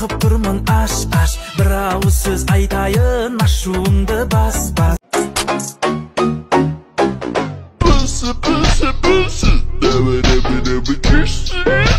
Қағып тұрмын аш бір ауыз сөз айтайын ашуыңды бас Pussy, pussy, pussy, dabba dabba dabba kiss.